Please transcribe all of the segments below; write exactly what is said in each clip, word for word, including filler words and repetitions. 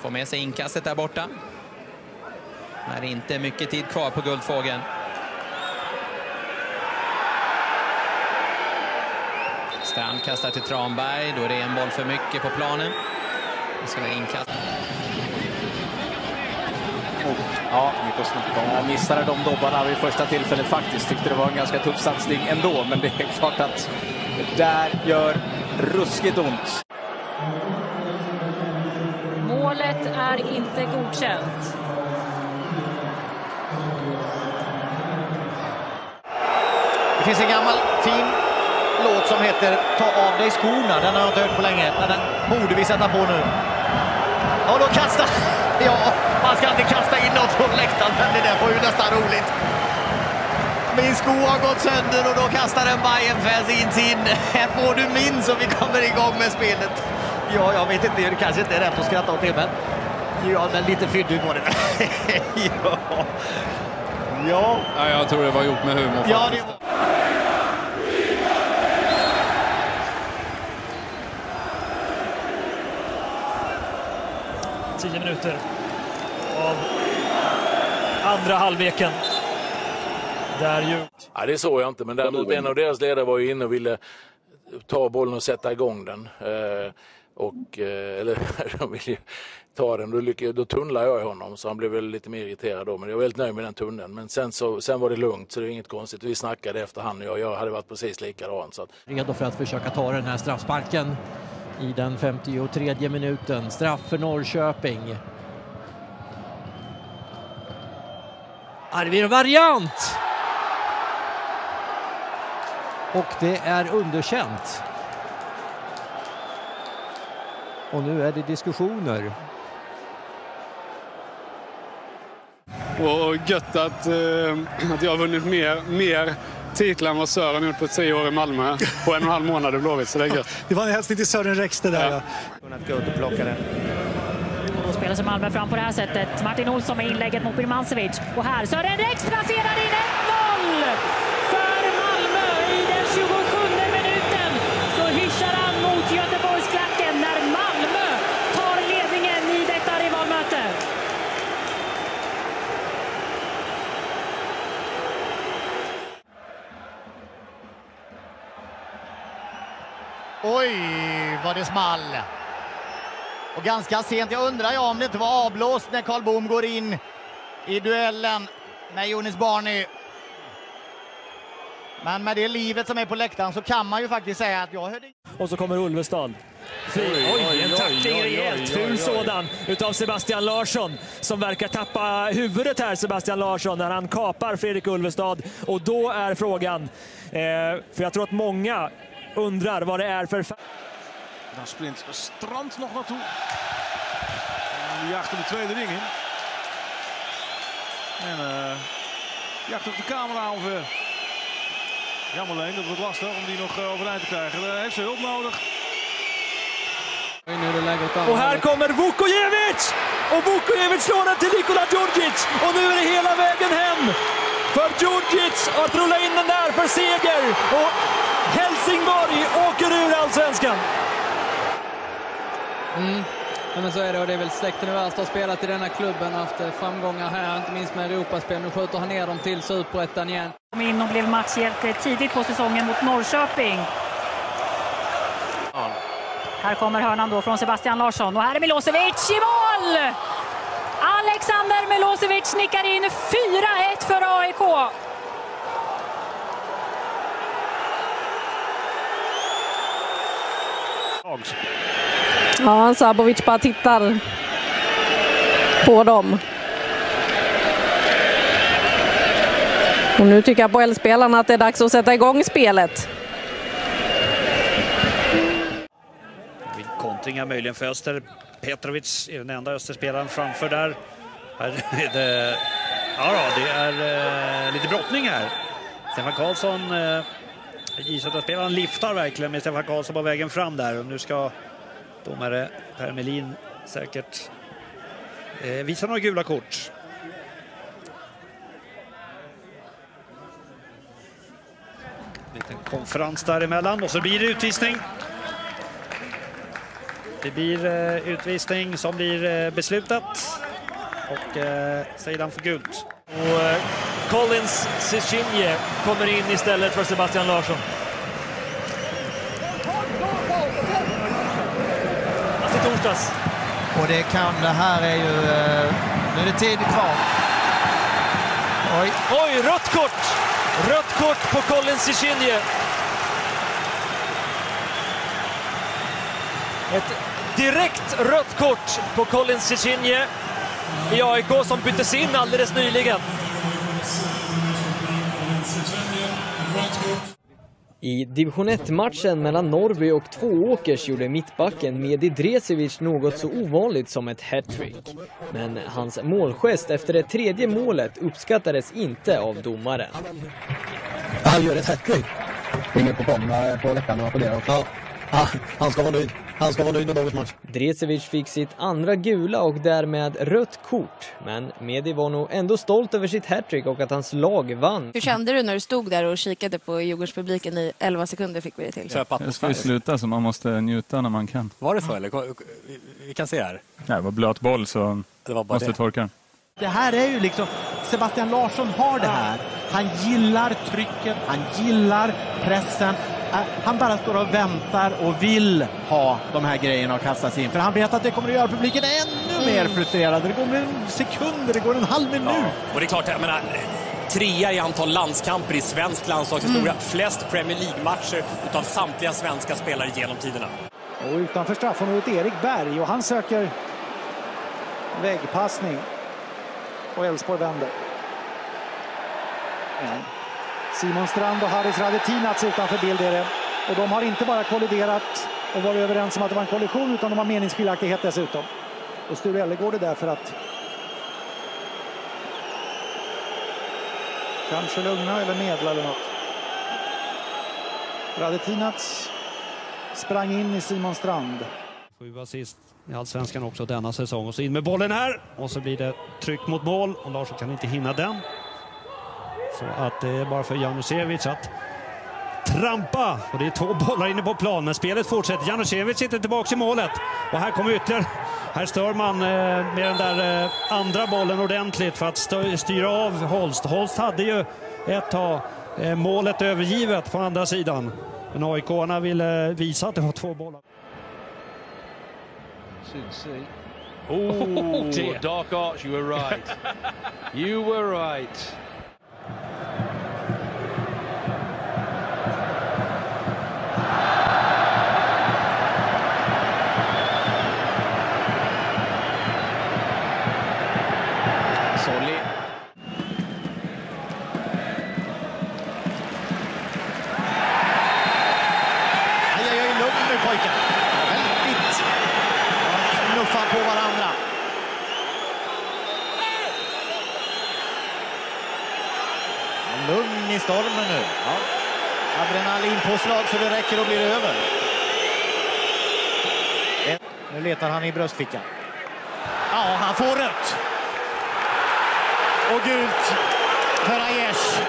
Får med sig inkastet där borta. Det är inte mycket tid kvar på Guldfågeln. Strand kastar till Tranberg. Då är det en boll för mycket på planen. Det ska vara inkast. Ja, jag missade de dobbarna vid första tillfället faktiskt. Tyckte det var en ganska tuff satsning ändå. Men det är klart att det där gör ruskigt ont. Målet är inte godkänt. Det finns en gammal fin låt som heter Ta av dig skorna. Den har jag inte hört på länge. Den borde vi sätta på nu. Och då kastar... Ja, man ska inte kasta in något från läktaren, men det där var ju nästan roligt. Min sko har gått sönder och då kastar en Bayern-fans in in. Här får du min så vi kommer igång med spelet. Ja, jag vet inte, det kanske inte är rätt att skratta åt det, men... Ja, men lite fyndigt var det. Ja. Ja. Ja, jag tror det var gjort med humor. Ja, det var... Tio minuter av andra halvleken. Där ju... Ja, det såg jag inte, men där, en av deras ledare var ju inne och ville ta bollen och sätta igång den. Eh, och, eh, eller de ville ju ta den, då, lyck, då tunnlade jag i honom, så han blev väl lite mer irriterad då. Men jag var väldigt nöjd med den tunneln. Men sen, så, sen var det lugnt, så det är inget konstigt. Vi snackade efter han och jag, jag hade varit precis likadan. Så att... Redo för att försöka ta den här straffsparken i den femtiotredje minuten. Straff för Norrköping. Arvid variant! Och det är underkänt. Och nu är det diskussioner. Och gött att, eh, att jag har vunnit mer, mer titlar än vad Sören gjort på tio år i Malmö på en och en halv månad i Blåvitt, så det är gött. Det var en hälsning till Sören Rex det där. Ja. Kunnat gå ut och plocka den. Och då spelar sig Malmö fram på det här sättet. Martin Olsson med inlägget mot Birmancevic. Och här Sören Rex placerar in ett noll för Malmö i den tjugosjunde minuten. Så hyschar han mot Göteborgsklacken när Malmö tar ledningen i detta rivalmöte. Oj, vad det small. Och ganska sent, jag undrar jag om det inte var avblåst när Karl Boom går in i duellen med Jonas Barney. Men med det livet som är på läktaren så kan man ju faktiskt säga att jag hörde... Och så kommer Ulvestad. Oj, oj, en tackling rejält, ful sådan utav Sebastian Larsson som verkar tappa huvudet här, Sebastian Larsson, när han kapar Fredrik Ulvestad. Och då är frågan, eh, för jag tror att många undrar vad det är för... Dan sprint Strand nog naartoe. Die jaagt er de tweede ring in. En uh, jaagt ook de camera ongeveer. Jammer alleen, dat wordt lastig om die nog uh, overeind te krijgen. Daar heeft ze hulp nodig. Och här kommer Vukojevic! Och Vukojevic slår den till Nikola Djurdjic. Och nu är det hela vägen hem för Djurdjic att rulla in den där för seger. Och Helsingborg åker ur Allsvenskan. Mm. Ja, men så är det, och det är väl släkten över allt har spelat i denna klubben, haft framgångar här, inte minst med Europaspel. Nu skjuter han ner dem till Superettan igen. Kom in och blev matchhjälte tidigt på säsongen mot Norrköping. Ja. Här kommer hörnan då från Sebastian Larsson och här är Milosevic i mål! Alexander Milosevic nickar in fyra ett för A I K. Ja, Sabovic bara tittar på dem. Och nu tycker jag på L-spelarna att det är dags att sätta igång spelet. Kontringar möjligen för Öster. Petrovic är den enda Österspelaren framför där. Här är det, ja då, det är eh, lite brottning här. Stefan Karlsson, eh, J-spelaren liftar verkligen med Stefan Karlsson på vägen fram där. Och nu ska domare Per Melin säkert eh, visa några gula kort. Liten konferens däremellan och så blir det utvisning. Det blir eh, utvisning som blir eh, beslutat. Och eh, Seidan får gult. Och eh, Collins Cichinje kommer in istället för Sebastian Larsson. Alltså torsdags. Och det kan, det här är ju, nu är det tid kvar. Oj, Oj rött kort! Rött kort på Collins Cichinje. Ett direkt rött kort på Collins Cichinje i A I K som byttes in alldeles nyligen. I division ett-matchen mellan Norrby och Tvååkers gjorde mittbacken Medi Dresevic något så ovanligt som ett hattrick. Men hans målgest efter det tredje målet uppskattades inte av domaren. Han gör ett hattrick. Inne på komma på läktaren och på det också. Ja, han ska vara nöjd. Han ska vara nöjd med dagens match. Dresevic fick sitt andra gula och därmed rött kort. Men Medi var nog ändå stolt över sitt hattrick och att hans lag vann. Hur kände du när du stod där och kikade på Djurgårdspubliken i elva sekunder fick vi det till? Jag ska ju sluta så man måste njuta när man kan. Var det så eller? Vi kan se här. Ja, det var blöt boll så det var bara måste det. Torka. Det här är ju liksom, Sebastian Larsson har det här. Han gillar trycket, han gillar pressen. Han bara står och väntar och vill ha de här grejerna och kasta sig in. För han vet att det kommer att göra publiken ännu mm. mer frustrerad. Det går en sekund, det går en halv minut. Ja. Och det är klart, jag menar, trea i antal landskamper i svensk landslagshistoria. Mm. Flest Premier League-matcher utav samtliga svenska spelare genom tiderna. Och utanför straffområdet Erik Berg och han söker väggpassning. Och Elfsborg vänder. Ja. Simon Strand och Haris Radetinac utanför bild är det. Och de har inte bara kolliderat och varit överens om att det var en kollision utan de har meningsskiljaktighet dessutom. Och Sture Ellegård är där för att kanske lugna eller medla eller något. Radetinac sprang in i Simon Strand. Sju assist i Allsvenskan också denna säsong. Och så in med bollen här. Och så blir det tryck mot mål. Och Larsson kan inte hinna den. Så att det är bara för Janusevic att trampa. Och det är två bollar inne på plan. Men spelet fortsätter. Janusevic sitter tillbaka i målet. Och här kommer ytterligare. Här stör man med den där andra bollen ordentligt för att styra av Holst. Holst hade ju ett tag målet övergivet på andra sidan. Men A I K-arna ville visa att det var två bollar. Oh, Dark Arch, you were right. You were right. Solly. Aj, aj, aj, lugn nu pojkar. Väldigt knuffar på varandra. Lugn i stormen nu. Ja. Adrenalinpåslag så det räcker och blir över. Nu letar han i bröstfickan. Ja, han får rött. Och gult för Aiesh.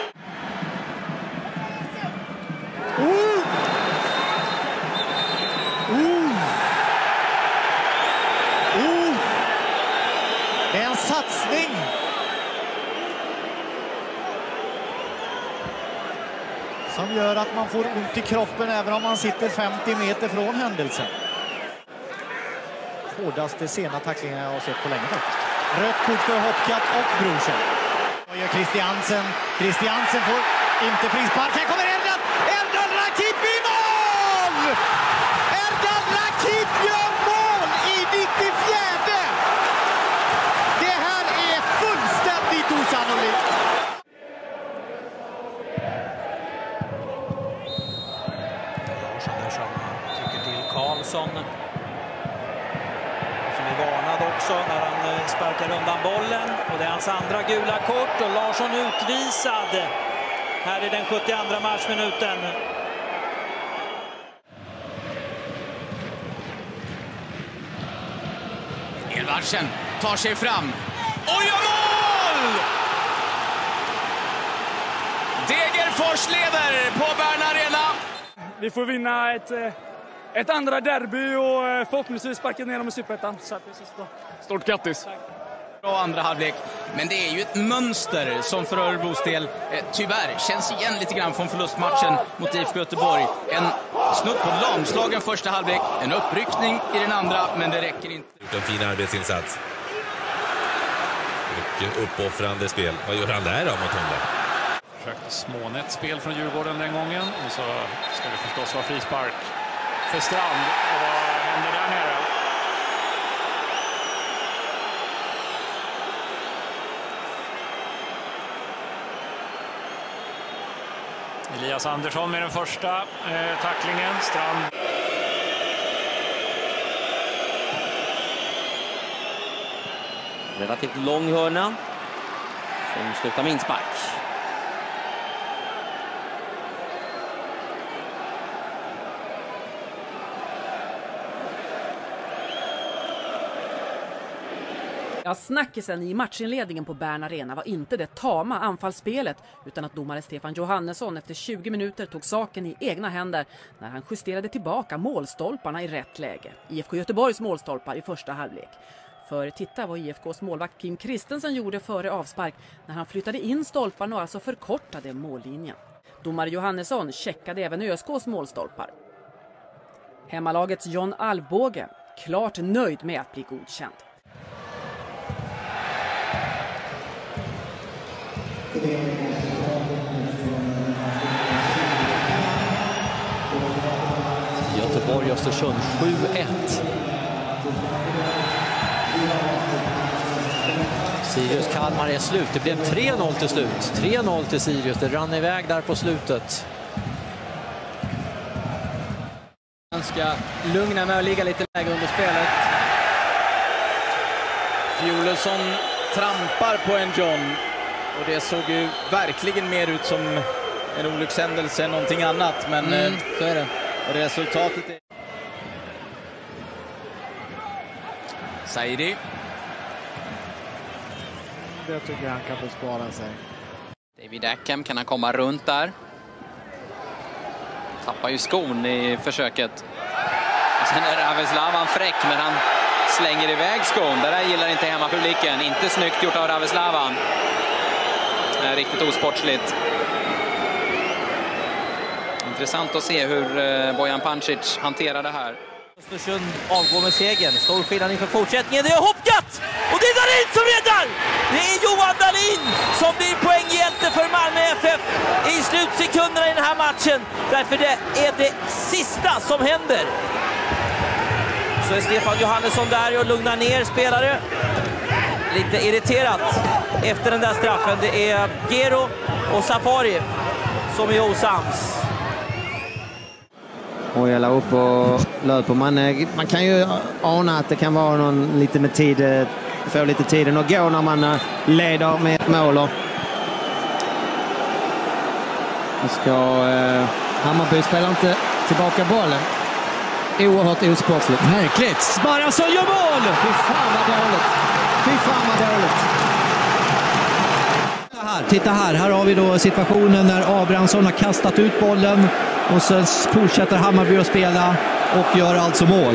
Oh! Oh! Oh! Det är en satsning. Som gör att man får ont i kroppen även om man sitter femtio meter från händelsen. Hårdaste sena tacklingen jag har sett på länge faktiskt. Rött kort för Hopkat och Brorsson. Och gör Christiansen. Christiansen får inte frispark. Här kommer Erdal! Erdal Rakip i mål! Erdal Rakip gör mål i nittiofjärde! Det här är fullständigt osannolikt. Tycker till Karlsson. Som är varnad också när han sparkar undan bollen. Och det är hans andra gula kort och Larsson utvisad. Här är den sjuttioandra matchminuten. Edvardsen tar sig fram. Och gör mål! Degerfors leder på Bern Arena. Vi får vinna ett, ett andra derby och förhoppningsvis sparka ner dem i Superettan. Stort grattis! Bra andra halvlek, men det är ju ett mönster som för Örebros del eh, tyvärr känns igen lite grann från förlustmatchen mot I F K Göteborg. En snutt på lamslagen första halvlek, en uppryckning i den andra, men det räcker inte. En fin arbetsinsats. Mycket uppoffrande spel. Vad gör han där då mot honom? Försökte smånät spel från Djurgården den gången, och så ska det förstås vara frispark för Strand. Och vad händer där nere? Elias Andersson med den första eh, tacklingen. Strand. Relativt lång hörna som slutar med inspark. Ja, snackisen i matchinledningen på Bern Arena var inte det tama anfallsspelet, utan att domare Stefan Johannesson efter tjugo minuter tog saken i egna händer när han justerade tillbaka målstolparna i rätt läge. I F K Göteborgs målstolpar i första halvlek. För titta vad I F K:s målvakt Kim Kristensen gjorde före avspark när han flyttade in stolparna och alltså förkortade mållinjen. Domare Johannesson checkade även ÖSK:s målstolpar. Hemmalagets John Alvbåge klart nöjd med att bli godkänd. Göteborg Östersund sju ett. Sirius Kalmar är slut. Det blev tre noll till slut. tre noll till Sirius. Det rann iväg där på slutet. Han ska lugna med att ligga lite lägre under spelet. Fjolesson trampar på en John. Och det såg ju verkligen mer ut som en olyckshändelse än någonting annat. Men mm, så är det. Och resultatet är... Saidi. Det tycker jag han kan bespara sig. David Ackham, kan han komma runt där? Tappar ju skon i försöket. Och sen är Raveslavan fräck, men han slänger iväg skon. Det där gillar inte hemmapubliken. Inte snyggt gjort av Raveslavan. Det är riktigt osportsligt. Intressant att se hur Bojan Pancic hanterar det här. Östersund avgår med segern. Stor skillnad inför fortsättningen. Det är Hopkat! Och det är Dahlin som räddar! Det är Johan Dahlin som blir poänghjälte för Malmö F F i slutsekunderna i den här matchen. Därför det är det sista som händer. Så är Stefan Johannesson där och lugnar ner spelare. Lite irriterat efter den där straffen. Det är Gero och Safari som är osams. Ojala upp och löper. Man, man kan ju ana att det kan vara någon lite med tid, få lite tiden att gå när man leder med ett mål. Nu ska eh, Hammarby spelar inte tillbaka bollen. Oerhört osportsligt. Märkligt. Sparrason gör mål! Fy fan vad dåligt. Fy fan vad dåligt. Här, titta här. Här har vi då situationen när Abrahamsson har kastat ut bollen. Och sen fortsätter Hammarby att spela och gör alltså mål.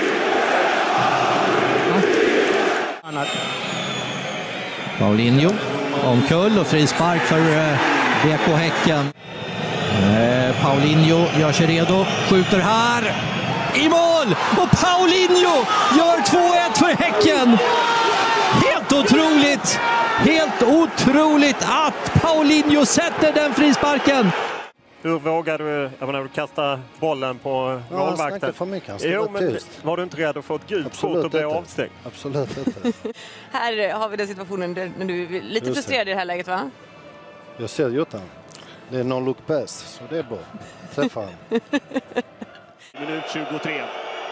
Ja. Paulinho omkull och frispark för eh, B K Häcken. Eh, Paulinho gör sig redo, skjuter här. I mål! Och Paulinho gör två ett för Häcken. Helt otroligt! Helt otroligt att Paulinho sätter den frisparken. Hur vågar du, jag menar, kasta bollen på ja, målvakten? Han för mycket, han ska jo, vara men tyst. var du inte rädd att få ett gult kort och bli avstängd? Absolut inte. Här har vi den situationen där du är lite Just frustrerad det. i det här läget, va? Jag ser Jottan. Det är non-look pass, så det är bra. Träffa han. Minut tjugotre.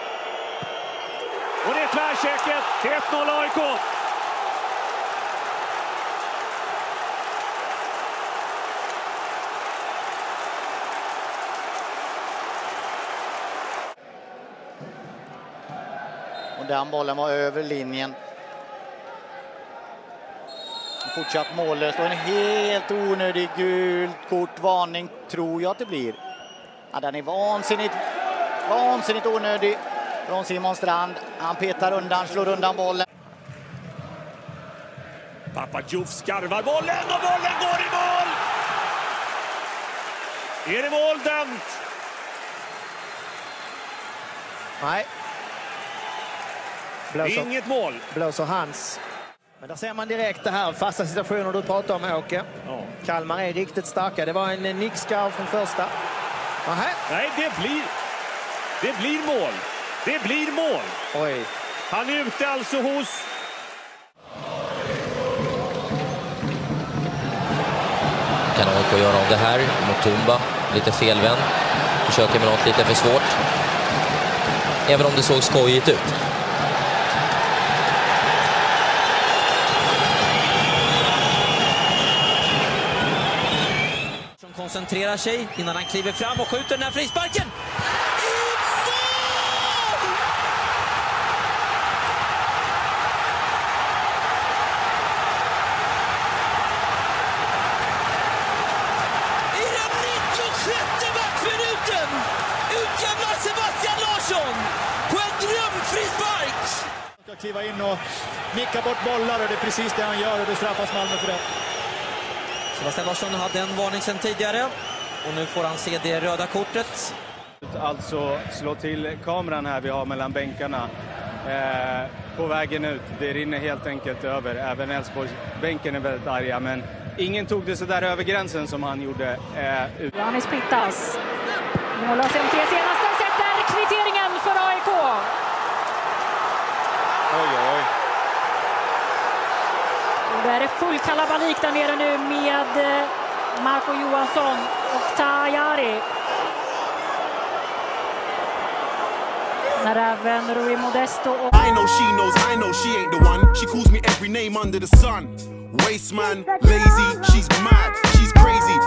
Och det är tvärchecket till ett noll A I K. Och den bollen var över linjen. Fortsatt mållöst och en helt onödig gult kort varning tror jag att det blir. Ja, den är vansinnigt Vansinnigt onödig från Simon Strand. Han petar undan, slår undan bollen. Papadjouf skarvar bollen och bollen går i mål! Är det mål dömt? Nej. Blåser. Inget mål. Blåser hans. Men där ser man direkt det här fasta situationer du pratar om, Åke. Ja. Kalmar är riktigt starka. Det var en nickskarv från första. Aha. Nej, det blir, det blir mål. Det blir mål. Oj. Han är ute alltså hos... Kan A I K göra av det här mot Tumba. Lite felvänd. Försöker med något lite för svårt. Även om det såg skojigt ut. Som koncentrerar sig innan han kliver fram och skjuter den här frisparken. Utjämnar Sebastian Larsson på en drömfrispark. Han ska kliva in och nicka bort bollar och det är precis det han gör och det straffas Malmö för det. Sebastian Larsson hade en varning sedan tidigare och nu får han se det röda kortet. Alltså slå till kameran här vi har mellan bänkarna eh, på vägen ut. Det rinner helt enkelt över. Även Elfsborgsbänken är väldigt arga, men ingen tog det så där över gränsen som han gjorde. Eh, ut. Janis Pittas. Mållös de tre senaste sätter kvitteringen för A I K. Oj, oj. Och då är det full kalabalik där nere nu med Marco Johansson och Tajari. När även Rui Modesto och... I know she knows, I know she ain't the one. She calls me every name under the sun. Waste man, lazy, she's mad, she's crazy.